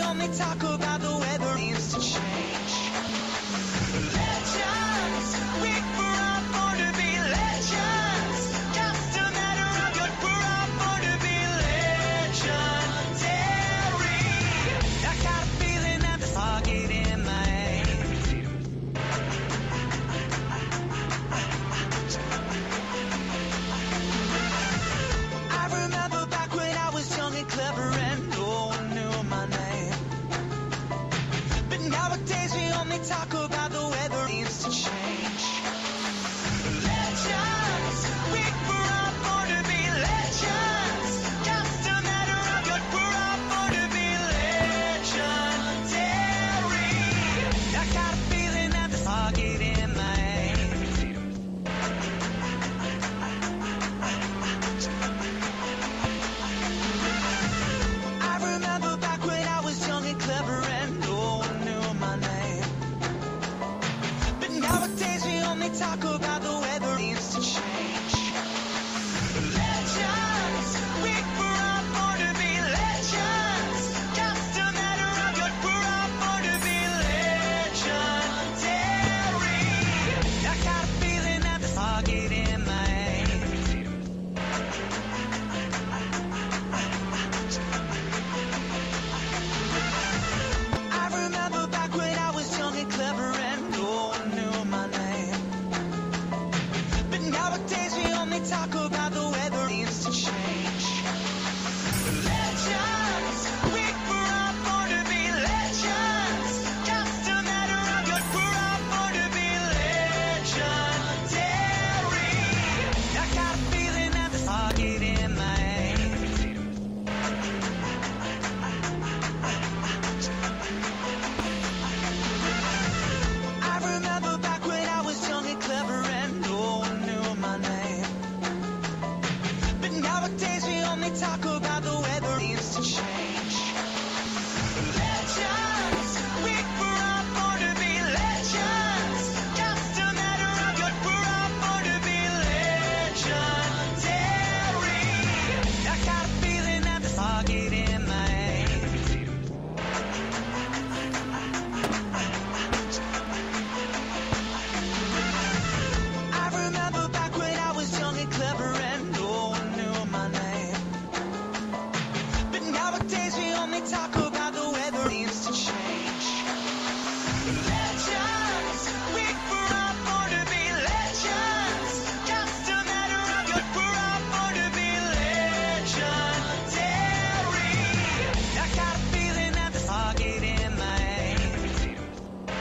only talk about the weather needs to change. Legends, we were all born to be legends. Just a matter of good, we're all born to be legendary. I got a feeling that the target in my head. I remember back when I was young and clever and no one knew my name. But nowadays we only talk